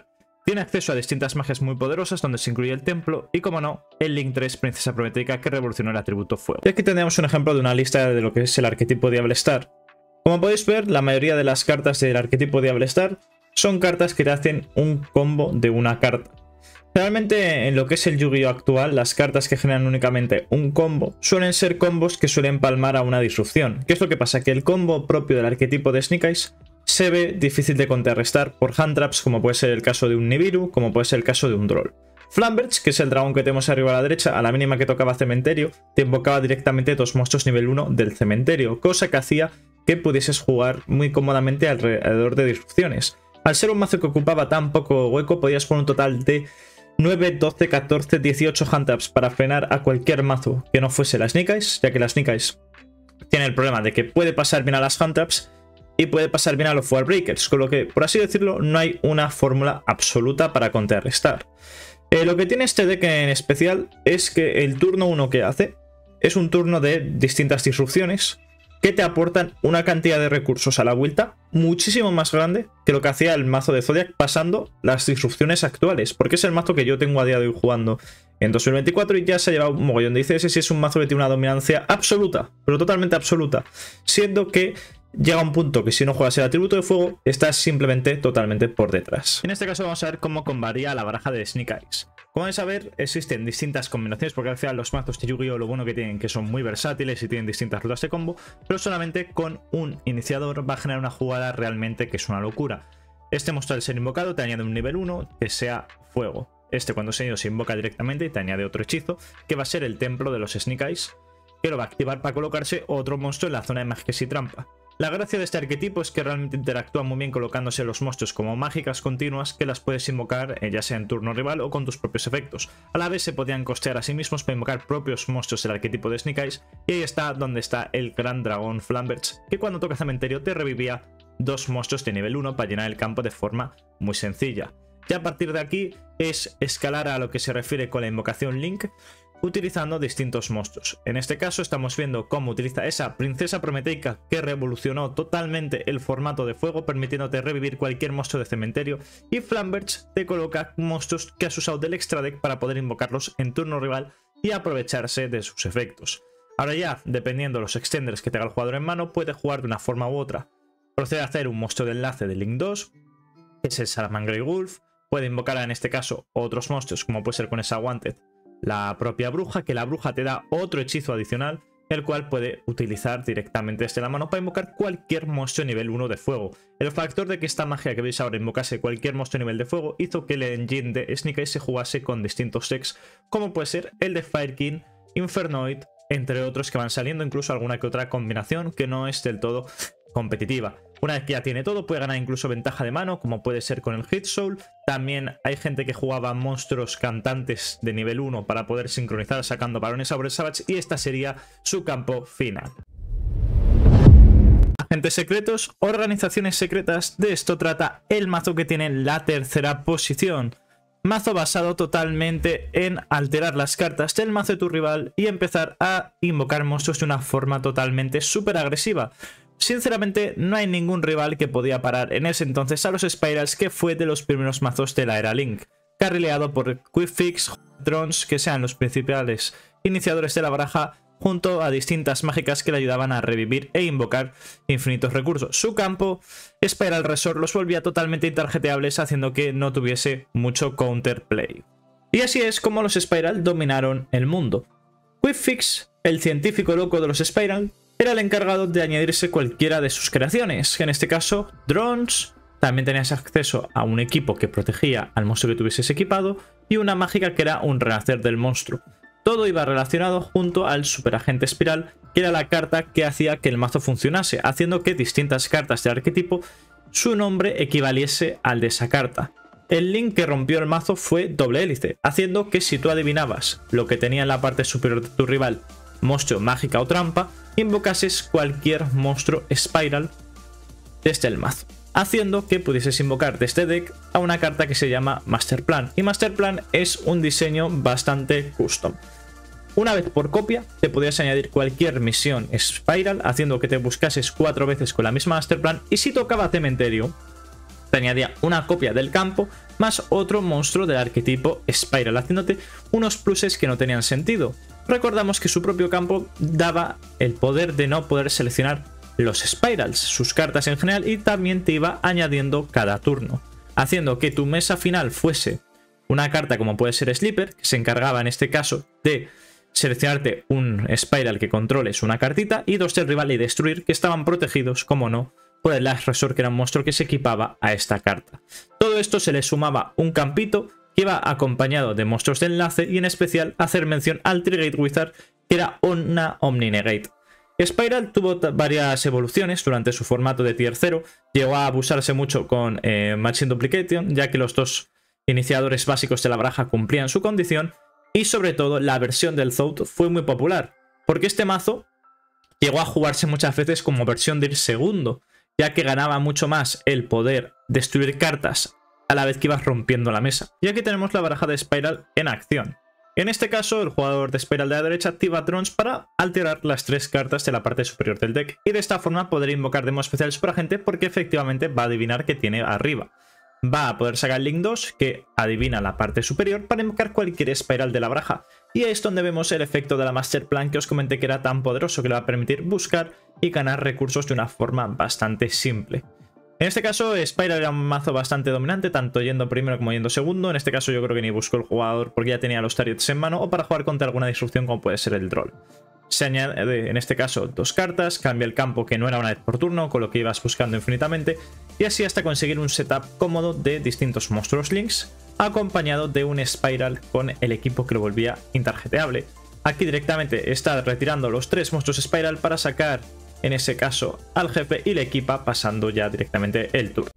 Tiene acceso a distintas magias muy poderosas donde se incluye el templo y, como no, el Link tres Princesa Prometeica que revolucionó el atributo fuego. Y aquí tenemos un ejemplo de una lista de lo que es el arquetipo Diablo Star. Como podéis ver, la mayoría de las cartas del arquetipo Diablo Star son cartas que te hacen un combo de una carta. Realmente en lo que es el Yu-Gi-Oh actual, las cartas que generan únicamente un combo suelen ser combos que suelen palmar a una disrupción. ¿Qué es lo que pasa? Que el combo propio del arquetipo de Snake Eyes se ve difícil de contrarrestar por hand traps, como puede ser el caso de un Nibiru, como puede ser el caso de un Droll. Flamberge, que es el dragón que tenemos arriba a la derecha, a la mínima que tocaba cementerio, te invocaba directamente dos monstruos nivel uno del cementerio, cosa que hacía que pudieses jugar muy cómodamente alrededor de disrupciones. Al ser un mazo que ocupaba tan poco hueco, podías poner un total de nueve, doce, catorce, dieciocho hand traps para frenar a cualquier mazo que no fuese la Snake Eyes, ya que la Snake Eyes tiene el problema de que puede pasar bien a las hand traps y puede pasar bien a los Wall Breakers, con lo que, por así decirlo, no hay una fórmula absoluta para contrarrestar. Eh, lo que tiene este deck en especial es que el turno uno que hace es un turno de distintas disrupciones que te aportan una cantidad de recursos a la vuelta muchísimo más grande que lo que hacía el mazo de Zodiac pasando las disrupciones actuales, porque es el mazo que yo tengo a día de hoy jugando en dos mil veinticuatro y ya se ha llevado un mogollón de I C S y es un mazo que tiene una dominancia absoluta, pero totalmente absoluta, siendo que llega un punto que si no juegas el atributo de fuego, estás simplemente totalmente por detrás. En este caso vamos a ver cómo combaría la baraja de Snake Eyes. Como vais a ver, existen distintas combinaciones, porque al final los mazos de Yu-Gi-Oh! Lo bueno que tienen que son muy versátiles y tienen distintas rutas de combo, pero solamente con un iniciador va a generar una jugada realmente que es una locura. Este monstruo al ser invocado te añade un nivel uno que sea fuego. Este cuando se ha ido se invoca directamente y te añade otro hechizo, que va a ser el templo de los Snake Eyes, que lo va a activar para colocarse otro monstruo en la zona de magias y trampa. La gracia de este arquetipo es que realmente interactúa muy bien colocándose los monstruos como mágicas continuas que las puedes invocar eh, ya sea en turno rival o con tus propios efectos. A la vez se podían costear a sí mismos para invocar propios monstruos del arquetipo de Snake Eyes, y ahí está donde está el gran dragón Flamberge, que cuando toca cementerio te revivía dos monstruos de nivel uno para llenar el campo de forma muy sencilla. Ya a partir de aquí es escalar a lo que se refiere con la invocación Link, utilizando distintos monstruos. En este caso estamos viendo cómo utiliza esa Princesa Prometeica que revolucionó totalmente el formato de fuego, permitiéndote revivir cualquier monstruo de cementerio, y Flamberge te coloca monstruos que has usado del extra deck para poder invocarlos en turno rival y aprovecharse de sus efectos. Ahora ya, dependiendo de los extenders que tenga el jugador en mano, puede jugar de una forma u otra. Procede a hacer un monstruo de enlace de Link dos, que es el Salamangreat Wolf. Puede invocar en este caso otros monstruos, como puede ser con esa Wanted la propia bruja, que la bruja te da otro hechizo adicional, el cual puede utilizar directamente desde la mano para invocar cualquier monstruo nivel uno de fuego. El factor de que esta magia que veis ahora invocase cualquier monstruo nivel de fuego hizo que el engine de Snake Eyes se jugase con distintos decks, como puede ser el de Fire King, Infernoid, entre otros que van saliendo, incluso alguna que otra combinación que no es del todo competitiva. Una vez que ya tiene todo, puede ganar incluso ventaja de mano, como puede ser con el Hit Soul. También hay gente que jugaba monstruos cantantes de nivel uno para poder sincronizar sacando Barones Sabre Savage, y esta sería su campo final. Agentes secretos, organizaciones secretas. De esto trata el mazo que tiene la tercera posición. Mazo basado totalmente en alterar las cartas del mazo de tu rival y empezar a invocar monstruos de una forma totalmente súper agresiva. Sinceramente, no hay ningún rival que podía parar en ese entonces a los Spirals, que fue de los primeros mazos de la era Link, carrileado por Quick Fix, Drones, que sean los principales iniciadores de la baraja, junto a distintas mágicas que le ayudaban a revivir e invocar infinitos recursos. Su campo, Spiral Resort, los volvía totalmente intarjeteables, haciendo que no tuviese mucho counterplay. Y así es como los Spiral dominaron el mundo. Quick Fix, el científico loco de los Spiral, era el encargado de añadirse cualquiera de sus creaciones, que en este caso Drones. También tenías acceso a un equipo que protegía al monstruo que tuvieses equipado y una mágica que era un renacer del monstruo. Todo iba relacionado junto al Superagente Espiral, que era la carta que hacía que el mazo funcionase, haciendo que distintas cartas del arquetipo su nombre equivaliese al de esa carta. El link que rompió el mazo fue Doble Hélice, haciendo que si tú adivinabas lo que tenía en la parte superior de tu rival, monstruo, mágica o trampa, invocases cualquier monstruo Spiral desde el mazo, haciendo que pudieses invocar de este deck a una carta que se llama Master Plan. Y Master Plan es un diseño bastante custom. Una vez por copia te podías añadir cualquier misión Spiral, haciendo que te buscases cuatro veces con la misma Master Plan, y si tocaba cementerio te añadía una copia del campo más otro monstruo del arquetipo Spiral, haciéndote unos pluses que no tenían sentido. Recordamos que su propio campo daba el poder de no poder seleccionar los Spirals, sus cartas en general, y también te iba añadiendo cada turno, haciendo que tu mesa final fuese una carta como puede ser Sleeper, que se encargaba en este caso de seleccionarte un Spiral que controles una cartita, y dos del rival y destruir, que estaban protegidos, como no, por el Last Resort, que era un monstruo que se equipaba a esta carta. Todo esto se le sumaba un campito que iba acompañado de monstruos de enlace, y en especial hacer mención al Trigate Wizard, que era una Omni Negate. Spiral tuvo varias evoluciones durante su formato de tier cero, llegó a abusarse mucho con eh, Machine Duplication, ya que los dos iniciadores básicos de la baraja cumplían su condición, y sobre todo la versión del Thought fue muy popular, porque este mazo llegó a jugarse muchas veces como versión del segundo, ya que ganaba mucho más el poder destruir cartas a la vez que ibas rompiendo la mesa. Y aquí tenemos la baraja de Spiral en acción. En este caso, el jugador de Spiral de la derecha activa Trons para alterar las tres cartas de la parte superior del deck, y de esta forma poder invocar demo especial super agente, porque efectivamente va a adivinar qué tiene arriba. Va a poder sacar Link dos, que adivina la parte superior, para invocar cualquier Spiral de la baraja. Y ahí es donde vemos el efecto de la Master Plan que os comenté que era tan poderoso, que le va a permitir buscar y ganar recursos de una forma bastante simple. En este caso, Spiral era un mazo bastante dominante, tanto yendo primero como yendo segundo. En este caso yo creo que ni buscó el jugador porque ya tenía los targets en mano, o para jugar contra alguna disrupción como puede ser el Droll. Se añade en este caso dos cartas, cambia el campo que no era una vez por turno, con lo que ibas buscando infinitamente, y así hasta conseguir un setup cómodo de distintos monstruos links, acompañado de un Spiral con el equipo que lo volvía intarjeteable. Aquí directamente está retirando los tres monstruos Spiral para sacar en ese caso al jefe y le equipa, pasando ya directamente el turno.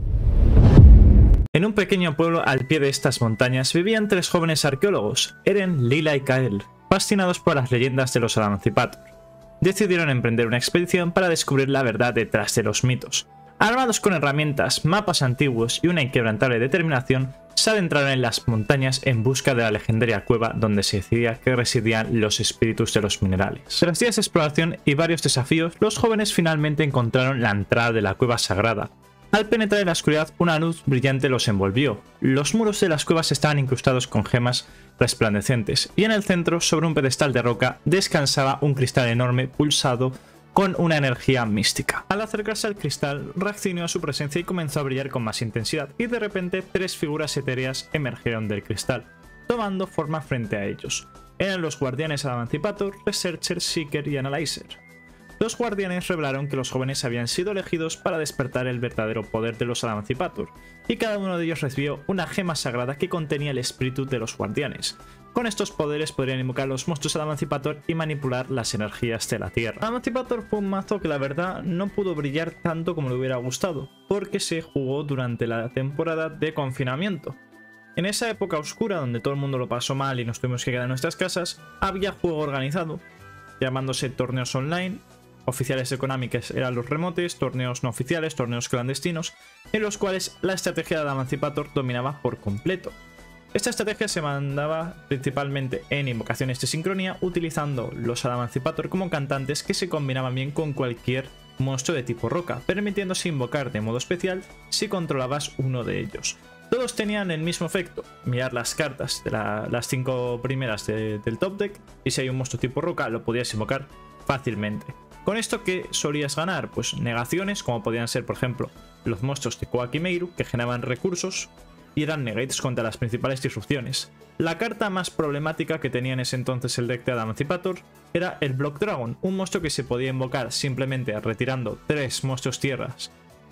En un pequeño pueblo al pie de estas montañas vivían tres jóvenes arqueólogos, Eren, Lila y Kael, fascinados por las leyendas de los Emancipator. Decidieron emprender una expedición para descubrir la verdad detrás de los mitos. Armados con herramientas, mapas antiguos y una inquebrantable determinación, se adentraron en las montañas en busca de la legendaria cueva donde se decía que residían los espíritus de los minerales. Tras días de exploración y varios desafíos, los jóvenes finalmente encontraron la entrada de la cueva sagrada. Al penetrar en la oscuridad, una luz brillante los envolvió. Los muros de las cuevas estaban incrustados con gemas resplandecientes, y en el centro, sobre un pedestal de roca, descansaba un cristal enorme pulsado con una energía mística. Al acercarse al cristal, reaccionó a su presencia y comenzó a brillar con más intensidad, y de repente tres figuras etéreas emergieron del cristal, tomando forma frente a ellos. Eran los guardianes Emancipator, Researcher, Seeker y Analyzer. Los guardianes revelaron que los jóvenes habían sido elegidos para despertar el verdadero poder de los Emancipator, y cada uno de ellos recibió una gema sagrada que contenía el espíritu de los guardianes. Con estos poderes podrían invocar los monstruos Emancipator y manipular las energías de la Tierra. Emancipator fue un mazo que la verdad no pudo brillar tanto como le hubiera gustado, porque se jugó durante la temporada de confinamiento. En esa época oscura donde todo el mundo lo pasó mal y nos tuvimos que quedar en nuestras casas, había juego organizado, llamándose torneos online, oficiales de Konami que eran los remotes, torneos no oficiales, torneos clandestinos, en los cuales la estrategia de Emancipator dominaba por completo. Esta estrategia se mandaba principalmente en invocaciones de sincronía, utilizando los Emancipator como cantantes que se combinaban bien con cualquier monstruo de tipo roca, permitiéndose invocar de modo especial si controlabas uno de ellos. Todos tenían el mismo efecto, mirar las cartas de la, las cinco primeras de, del top deck, y si hay un monstruo tipo roca lo podías invocar fácilmente. ¿Con esto qué solías ganar? Pues negaciones, como podían ser por ejemplo los monstruos de Koa'ki-Meiru, que generaban recursos y eran negates contra las principales disrupciones. La carta más problemática que tenía en ese entonces el deck de Emancipator era el Block Dragon, un monstruo que se podía invocar simplemente retirando tres monstruos tierras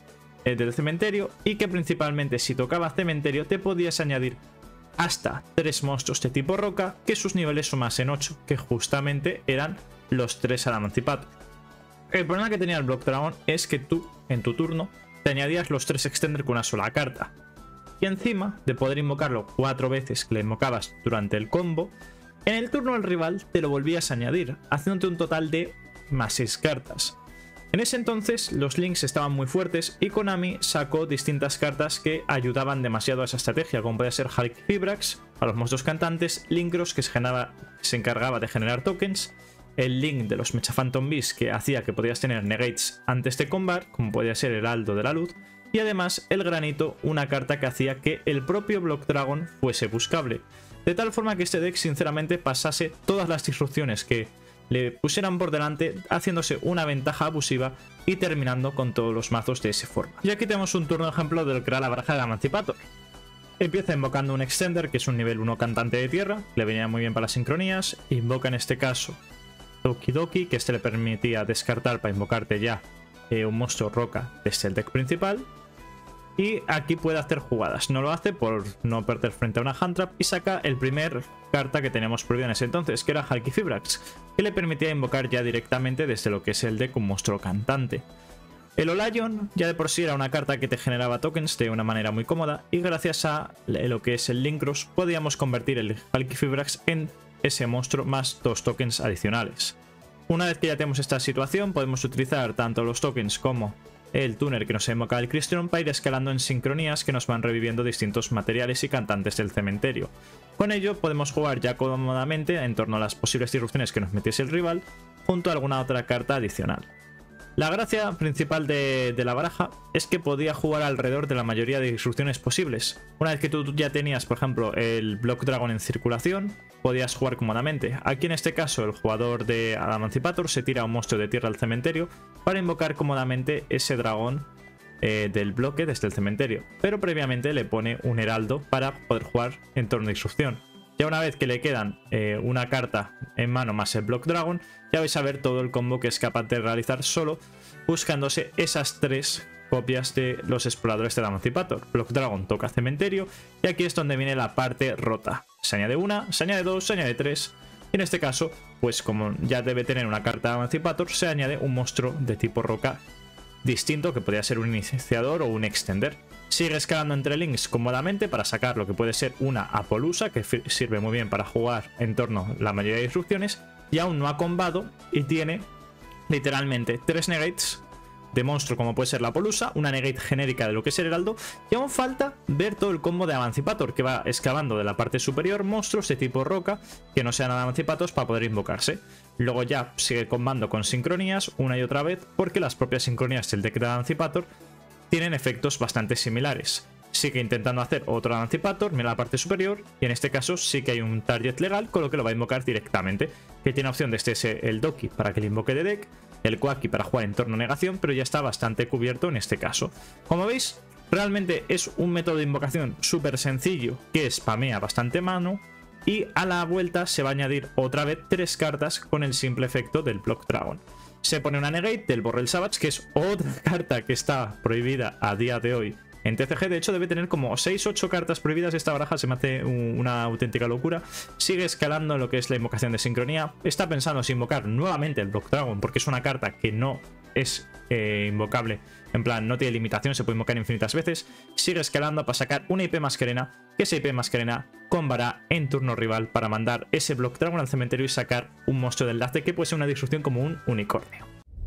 del cementerio, y que principalmente si tocaba cementerio te podías añadir hasta tres monstruos de tipo roca que sus niveles sumasen ocho, que justamente eran los tres Emancipator. El problema que tenía el Block Dragon es que tú, en tu turno, te añadías los tres Extender con una sola carta. Y encima de poder invocarlo cuatro veces que le invocabas durante el combo, en el turno del rival te lo volvías a añadir, haciéndote un total de más seis cartas. En ese entonces los links estaban muy fuertes y Konami sacó distintas cartas que ayudaban demasiado a esa estrategia, como podía ser Hulk Fibrax a los monstruos cantantes, Linkros que se, generaba, se encargaba de generar tokens, el link de los Mecha Phantom Beast que hacía que podías tener negates antes de combat, como podía ser Heraldo de la Luz, y además el granito, una carta que hacía que el propio Block Dragon fuese buscable. De tal forma que este deck sinceramente pasase todas las disrupciones que le pusieran por delante, haciéndose una ventaja abusiva y terminando con todos los mazos de esa forma. Y aquí tenemos un turno ejemplo del que era la baraja de Emancipator. Empieza invocando un Extender, que es un nivel uno cantante de tierra, le venía muy bien para las sincronías. Invoca en este caso Tokidoki, que este le permitía descartar para invocarte ya eh, un monstruo roca desde el deck principal. Y aquí puede hacer jugadas. No lo hace por no perder frente a una hand trap y saca el primer carta que teníamos prohibida en ese entonces, que era Halqifibrax, que le permitía invocar ya directamente desde lo que es el deck un monstruo cantante. El Olayon ya de por sí era una carta que te generaba tokens de una manera muy cómoda y gracias a lo que es el Linkross podíamos convertir el Halqifibrax en ese monstruo más dos tokens adicionales. Una vez que ya tenemos esta situación podemos utilizar tanto los tokens como el tuner que nos invoca el Crystron para ir escalando en sincronías que nos van reviviendo distintos materiales y cantantes del cementerio. Con ello podemos jugar ya cómodamente en torno a las posibles disrupciones que nos metiese el rival junto a alguna otra carta adicional. La gracia principal de, de la baraja es que podía jugar alrededor de la mayoría de disrupciones posibles. Una vez que tú ya tenías, por ejemplo, el Block Dragon en circulación, podías jugar cómodamente. Aquí en este caso el jugador de Emancipator se tira un monstruo de tierra al cementerio para invocar cómodamente ese dragón eh, del bloque desde el cementerio. Pero previamente le pone un heraldo para poder jugar en torno a disrupción. Ya una vez que le quedan eh, una carta en mano más el Block Dragon, ya vais a ver todo el combo que es capaz de realizar solo buscándose esas tres copias de los exploradores del Emancipator. Block Dragon toca cementerio y aquí es donde viene la parte rota. Se añade una, se añade dos, se añade tres. Y en este caso, pues como ya debe tener una carta de Emancipator, se añade un monstruo de tipo roca distinto que podría ser un iniciador o un extender. Sigue escalando entre links cómodamente para sacar lo que puede ser una Apollusa, que sirve muy bien para jugar en torno a la mayoría de instrucciones, y aún no ha combado y tiene literalmente tres negates de monstruo como puede ser la Apollusa, una negate genérica de lo que es el heraldo, y aún falta ver todo el combo de Emancipator, que va excavando de la parte superior monstruos de tipo roca que no sean Emancipatos para poder invocarse. Luego ya sigue combando con sincronías una y otra vez, porque las propias sincronías del deck de Emancipator tienen efectos bastante similares. Sigue intentando hacer otro Emancipator, mira la parte superior, y en este caso sí que hay un target legal, con lo que lo va a invocar directamente, que tiene opción de este el Doki para que le invoque de deck, el Quacky para jugar en torno negación, pero ya está bastante cubierto en este caso. Como veis, realmente es un método de invocación súper sencillo que spamea bastante mano, y a la vuelta se va a añadir otra vez tres cartas con el simple efecto del Block Dragon. Se pone una negate del Borrel Savage, que es otra carta que está prohibida a día de hoy en T C G. De hecho debe tener como seis ocho cartas prohibidas. Esta baraja se me hace una auténtica locura. Sigue escalando en lo que es la invocación de sincronía. Está pensando si invocar nuevamente el Block Dragon, porque es una carta que no es eh, invocable. En plan, no tiene limitación, se puede invocar infinitas veces. Sigue escalando para sacar una I P Masquerena, que esa I P Masquerena combará en turno rival para mandar ese Block Dragon al cementerio y sacar un monstruo de enlace que puede ser una disrupción como un unicornio.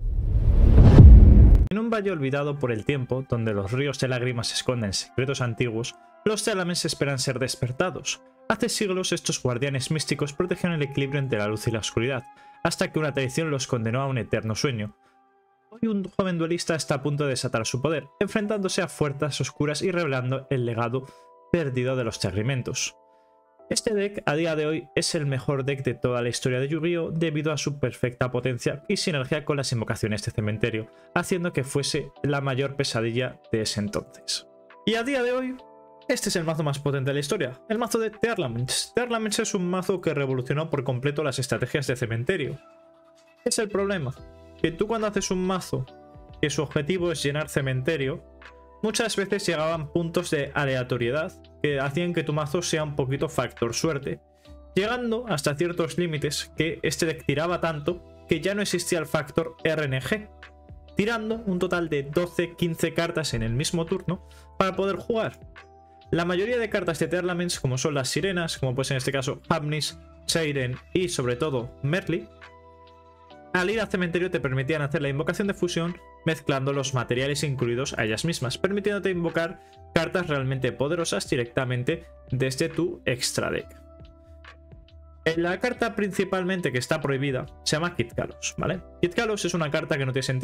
En un valle olvidado por el tiempo, donde los ríos de lágrimas esconden secretos antiguos, los Tearlaments esperan ser despertados. Hace siglos estos guardianes místicos protegieron el equilibrio entre la luz y la oscuridad, hasta que una traición los condenó a un eterno sueño. Hoy un joven duelista está a punto de desatar su poder, enfrentándose a fuerzas oscuras y revelando el legado perdido de los Terrementos. Este deck a día de hoy es el mejor deck de toda la historia de Yu-Gi-Oh! Debido a su perfecta potencia y sinergia con las invocaciones de cementerio, haciendo que fuese la mayor pesadilla de ese entonces. Y a día de hoy, este es el mazo más potente de la historia, el mazo de Tearlaments. Tearlaments es un mazo que revolucionó por completo las estrategias de cementerio. ¿Qué es el problema? Que tú cuando haces un mazo que su objetivo es llenar cementerio, muchas veces llegaban puntos de aleatoriedad que hacían que tu mazo sea un poquito factor suerte, llegando hasta ciertos límites que este deck tiraba tanto que ya no existía el factor R N G, tirando un total de doce quince cartas en el mismo turno para poder jugar. La mayoría de cartas de Tearlaments, como son las sirenas, como pues en este caso Hamnis, Cheiren y sobre todo Merly, al ir al cementerio te permitían hacer la invocación de fusión mezclando los materiales incluidos a ellas mismas, permitiéndote invocar cartas realmente poderosas directamente desde tu extra deck. La carta principalmente que está prohibida se llama Kitkallos, ¿vale? Kitkallos es una carta que no tiene sentido,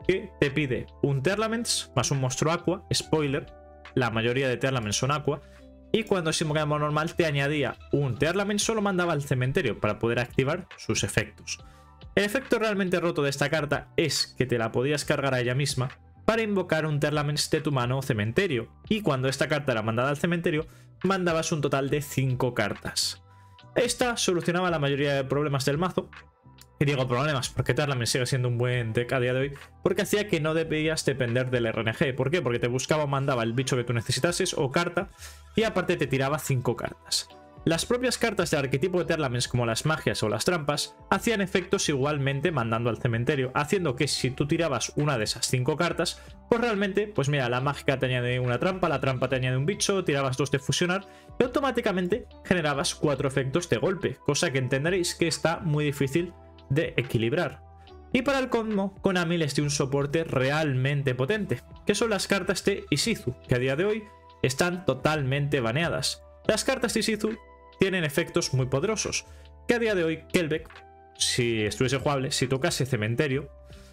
que te pide un Tearlaments más un monstruo Aqua. Spoiler, la mayoría de Tearlaments son Aqua. Y cuando se invocaba en modo normal te añadía un Tearlaments, solo mandaba al cementerio para poder activar sus efectos. El efecto realmente roto de esta carta es que te la podías cargar a ella misma para invocar un Tearlaments de tu mano o cementerio. Y cuando esta carta era mandada al cementerio, mandabas un total de cinco cartas. Esta solucionaba la mayoría de problemas del mazo. Y digo problemas porque Tearlaments sigue siendo un buen deck a día de hoy, porque hacía que no debías depender del R N G. ¿Por qué? Porque te buscaba o mandaba el bicho que tú necesitases o carta, y aparte te tiraba cinco cartas. Las propias cartas del arquetipo de Tearlaments, como las magias o las trampas, hacían efectos igualmente mandando al cementerio, haciendo que si tú tirabas una de esas cinco cartas, pues realmente, pues mira, la mágica te añade una trampa, la trampa te añade un bicho, tirabas dos de fusionar y automáticamente generabas cuatro efectos de golpe, cosa que entenderéis que está muy difícil de equilibrar. Y para el colmo, Konami les dio un soporte realmente potente, que son las cartas de Ishizu, que a día de hoy están totalmente baneadas. Las cartas de Ishizu tienen efectos muy poderosos, que a día de hoy Kelbeck, si estuviese jugable, si tocase cementerio,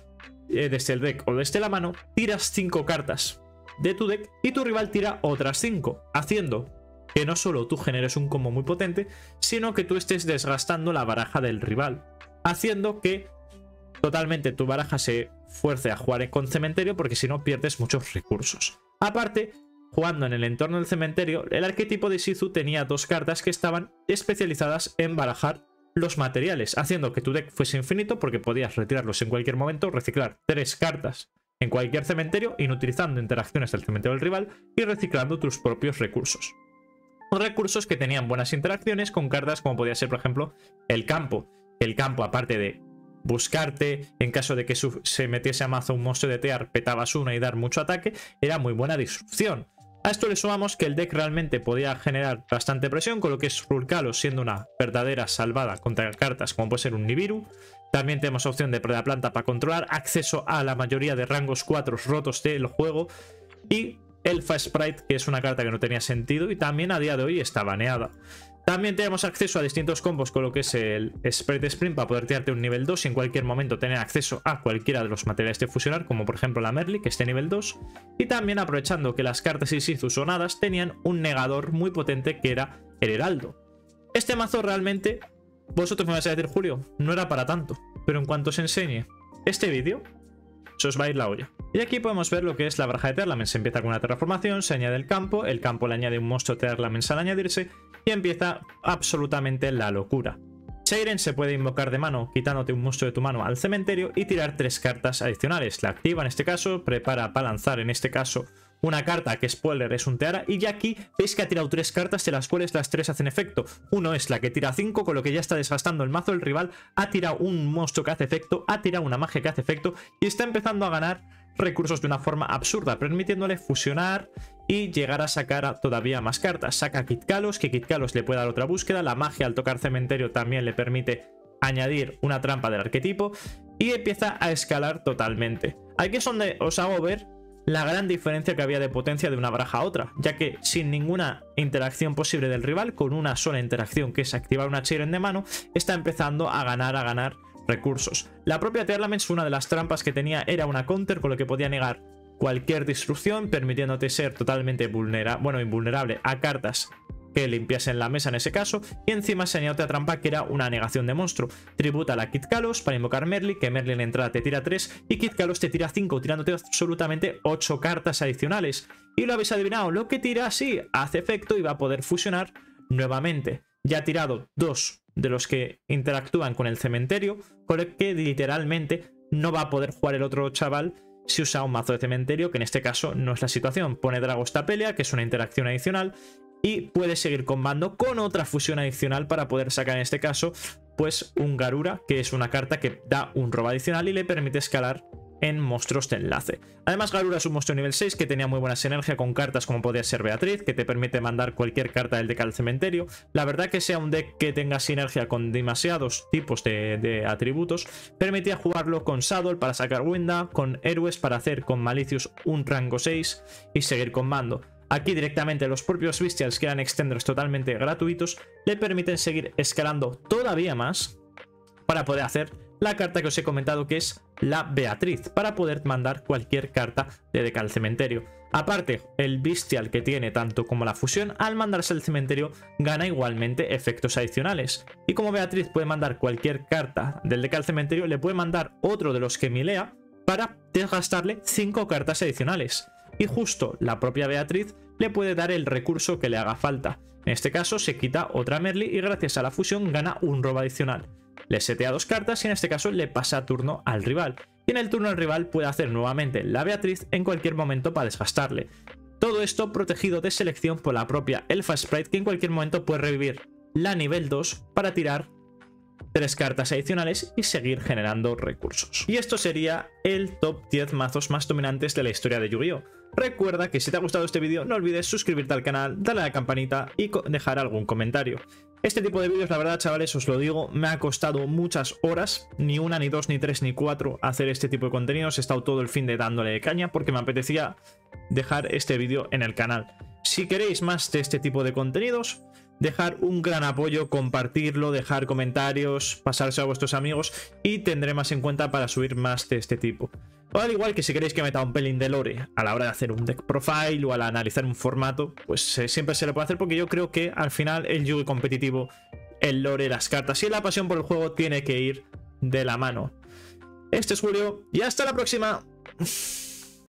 eh, desde el deck o desde la mano, tiras cinco cartas de tu deck y tu rival tira otras cinco, haciendo que no solo tú generes un combo muy potente, sino que tú estés desgastando la baraja del rival, haciendo que totalmente tu baraja se fuerce a jugar con cementerio, porque si no pierdes muchos recursos. Aparte, jugando en el entorno del cementerio, el arquetipo de Ishizu tenía dos cartas que estaban especializadas en barajar los materiales, haciendo que tu deck fuese infinito porque podías retirarlos en cualquier momento, reciclar tres cartas en cualquier cementerio, inutilizando interacciones del cementerio del rival y reciclando tus propios recursos. Recursos que tenían buenas interacciones con cartas como podía ser, por ejemplo, el campo. El campo, aparte de buscarte, en caso de que se metiese a mazo un monstruo de Tear, petabas una y dar mucho ataque, era muy buena disrupción. A esto le sumamos que el deck realmente podía generar bastante presión, con lo que es Rulkalos siendo una verdadera salvada contra cartas como puede ser un Nibiru. También tenemos opción de Predaplanta para controlar, acceso a la mayoría de rangos cuatro rotos del juego y Elfa Sprite, que es una carta que no tenía sentido y también a día de hoy está baneada. También tenemos acceso a distintos combos con lo que es el Sprite Sprint para poder tirarte un nivel dos y en cualquier momento tener acceso a cualquiera de los materiales de fusionar, como por ejemplo la Merly, que esté nivel dos. Y también aprovechando que las cartas Ishizu sonadas tenían un negador muy potente que era el Heraldo. Este mazo realmente, vosotros me vais a decir, Julio, no era para tanto, pero en cuanto os enseñe este vídeo, se os va a ir la olla. Y aquí podemos ver lo que es la baraja de Tearlaments. Se empieza con una terraformación, se añade el campo, el campo le añade un monstruo Tearlaments al añadirse y empieza absolutamente la locura. Seiren se puede invocar de mano quitándote un monstruo de tu mano al cementerio y tirar tres cartas adicionales. La activa en este caso, prepara para lanzar en este caso una carta que spoiler es un Teara, y ya aquí veis que ha tirado tres cartas de las cuales las tres hacen efecto. Uno es la que tira cinco, con lo que ya está desgastando el mazo del rival, ha tirado un monstruo que hace efecto, ha tirado una magia que hace efecto y está empezando a ganar recursos de una forma absurda, permitiéndole fusionar y llegar a sacar todavía más cartas. Saca Kit Kalos, que Kit Kalos le puede dar otra búsqueda, la magia al tocar cementerio también le permite añadir una trampa del arquetipo y empieza a escalar totalmente. Aquí es donde os hago ver la gran diferencia que había de potencia de una baraja a otra, ya que sin ninguna interacción posible del rival, con una sola interacción que es activar una Seiren de mano, está empezando a ganar, a ganar recursos. La propia Tearlaments, una de las trampas que tenía era una counter, con lo que podía negar cualquier destrucción, permitiéndote ser totalmente vulnerable, bueno, invulnerable a cartas que limpiasen la mesa en ese caso, y encima se añade otra trampa que era una negación de monstruo. Tributa a la Kit Kalos para invocar Merly, que Merly en entrada te tira tres y Kit Kalos te tira cinco, tirándote absolutamente ocho cartas adicionales. Y lo habéis adivinado, lo que tira sí hace efecto y va a poder fusionar nuevamente. Ya ha tirado dos de los que interactúan con el cementerio, con el que literalmente no va a poder jugar el otro chaval si usa un mazo de cementerio, que en este caso no es la situación. Pone Dragostapelia, que es una interacción adicional, y puede seguir combando con otra fusión adicional para poder sacar en este caso pues un Garura, que es una carta que da un robo adicional y le permite escalar en monstruos de enlace. Además, Garura es un monstruo nivel seis que tenía muy buena sinergia con cartas como podría ser Beatriz, que te permite mandar cualquier carta del deck al cementerio. La verdad que sea un deck que tenga sinergia con demasiados tipos de, de atributos, permitía jugarlo con Saddle para sacar Winda, con héroes para hacer con Malicious un rango seis y seguir combando. Aquí directamente los propios Bestials, que eran extenders totalmente gratuitos, le permiten seguir escalando todavía más para poder hacer la carta que os he comentado, que es la Beatriz, para poder mandar cualquier carta de deck al cementerio. Aparte, el Bestial que tiene tanto como la fusión, al mandarse al cementerio gana igualmente efectos adicionales. Y como Beatriz puede mandar cualquier carta del deck al cementerio, le puede mandar otro de los que milea para desgastarle cinco cartas adicionales. Y justo la propia Beatriz le puede dar el recurso que le haga falta. En este caso se quita otra Merly y gracias a la fusión gana un robo adicional. Le setea dos cartas y en este caso le pasa turno al rival. Y en el turno del rival puede hacer nuevamente la Beatriz en cualquier momento para desgastarle. Todo esto protegido de selección por la propia Elfa Sprite, que en cualquier momento puede revivir la nivel dos para tirar tres cartas adicionales y seguir generando recursos. Y esto sería el top diez mazos más dominantes de la historia de Yu-Gi-Oh! Recuerda que si te ha gustado este vídeo no olvides suscribirte al canal, darle a la campanita y dejar algún comentario. Este tipo de vídeos, la verdad, chavales, os lo digo, me ha costado muchas horas, ni una, ni dos, ni tres, ni cuatro, hacer este tipo de contenidos. He estado todo el fin de dándole caña porque me apetecía dejar este vídeo en el canal. Si queréis más de este tipo de contenidos, dejar un gran apoyo, compartirlo, dejar comentarios, pasárselo a vuestros amigos y tendré más en cuenta para subir más de este tipo. O al igual que si queréis que meta un pelín de lore a la hora de hacer un deck profile o al analizar un formato, pues eh, siempre se le puede hacer porque yo creo que al final el Yu-Gi-Oh! Competitivo, el lore, las cartas y la pasión por el juego tiene que ir de la mano. Este es Julio y hasta la próxima.